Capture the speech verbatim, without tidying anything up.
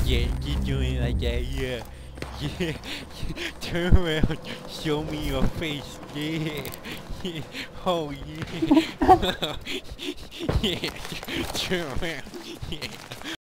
Yeah, keep doing like that, yeah. Yeah, turn around, show me your face, yeah, yeah, oh yeah, yeah, turn around, yeah.